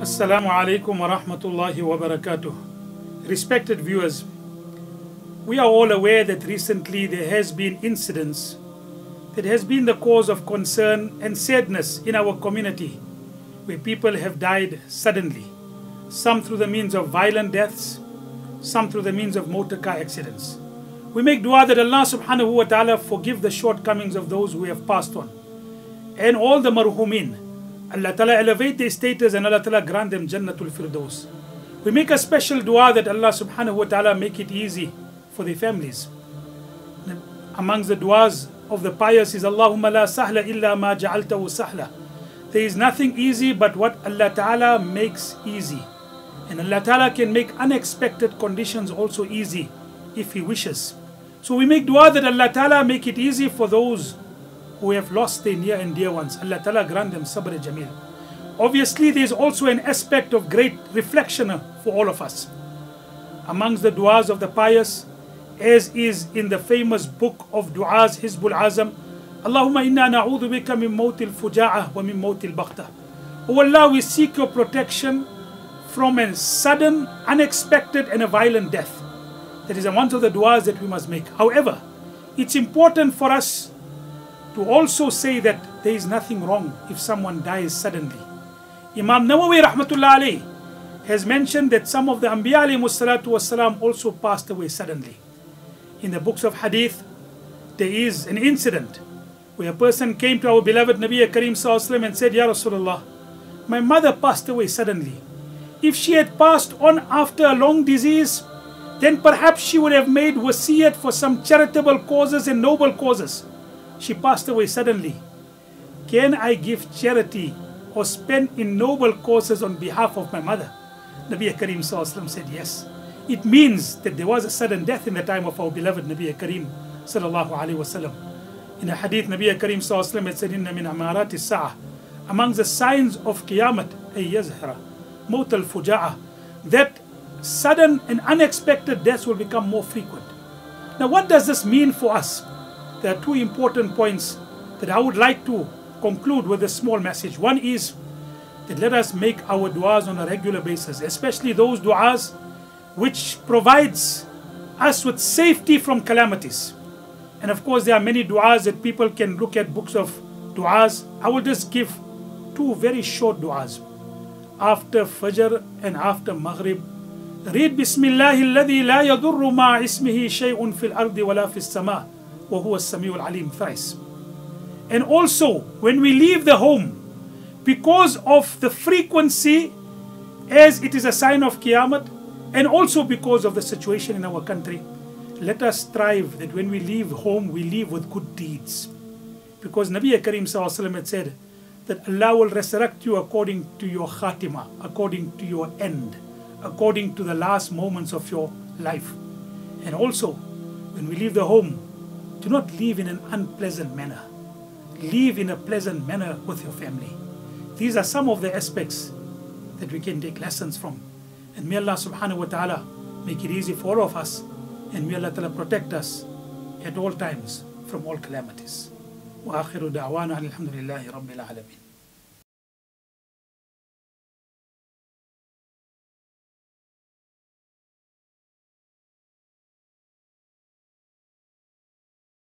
Assalamu alaikum wa rahmatullahi wa barakatuh. Respected viewers, we are all aware that recently there has been incidents that has been the cause of concern and sadness in our community, where people have died suddenly, some through the means of violent deaths, some through the means of motor car accidents. We make dua that Allah subhanahu wa ta'ala forgive the shortcomings of those who have passed on, and all the marhumin. Allah ta'ala elevate their status and Allah ta'ala grant them Jannatul Firdaus. We make a special dua that Allah subhanahu wa ta'ala make it easy for their families. Amongst the duas of the pious is Allahumma la sahla illa ma ja'altahu sahla. There is nothing easy but what Allah ta'ala makes easy. And Allah ta'ala can make unexpected conditions also easy if He wishes. So we make dua that Allah ta'ala make it easy for those who have lost their near and dear ones. Allah ta'ala grant them sabr jameel. Obviously there is also an aspect of great reflection for all of us. Amongst the duas of the pious, as is in the famous book of duas Hizbul Azam, Allahumma inna na'udhu bika min mawtil fuja'ah wa min mawtil baghtah. O Allah, we seek your protection from a sudden, unexpected and a violent death. That is one of the duas that we must make. However, it's important for us to also say that there is nothing wrong if someone dies suddenly. Imam Nawawi rahmatullah alayhi has mentioned that some of the Anbiya alayhi salatu wasalam also passed away suddenly. In the books of hadith, there is an incident where a person came to our beloved Nabi Kareem sallallahu alayhi and said, Ya Rasulullah, my mother passed away suddenly. If she had passed on after a long disease, then perhaps she would have made wasiyat for some charitable causes and noble causes. She passed away suddenly. Can I give charity or spend in noble causes on behalf of my mother? Nabi Kareem sallallahu alaihi wasallam said yes. It means that there was a sudden death in the time of our beloved Nabi Kareem sallallahu alaihi wasallam. In a hadith, Nabi Kareem sallallahu alaihi wasallam said, "Inna min amarati as-sa'ah." Among the signs of Qiyamah, ay yazhara, mawt al-fuja'ah, that sudden and unexpected deaths will become more frequent. Now, what does this mean for us? There are two important points that I would like to conclude with a small message. One is that let us make our du'as on a regular basis, especially those du'as which provides us with safety from calamities. And of course, there are many du'as that people can look at books of du'as. I will just give two very short du'as. After Fajr and after Maghrib, read Bismillahi alladhi la yadurru ma ismihi shay'un fil ardi wala fis sama' وَهُوَ السَّمِيعُ الْعَلِيمُ thrice. And also, when we leave the home, because of the frequency, as it is a sign of Qiyamah, and also because of the situation in our country, let us strive that when we leave home, we leave with good deeds. Because Nabi Kareem sallallahu alaihi wasallam had said that Allah will resurrect you according to your khatima, according to your end, according to the last moments of your life. And also, when we leave the home, do not live in an unpleasant manner. Live in a pleasant manner with your family. These are some of the aspects that we can take lessons from. And may Allah subhanahu wa ta'ala make it easy for all of us. And may Allah ta'ala protect us at all times from all calamities. Wa akhiru da'wana alhamdulillahi rabbil alamin.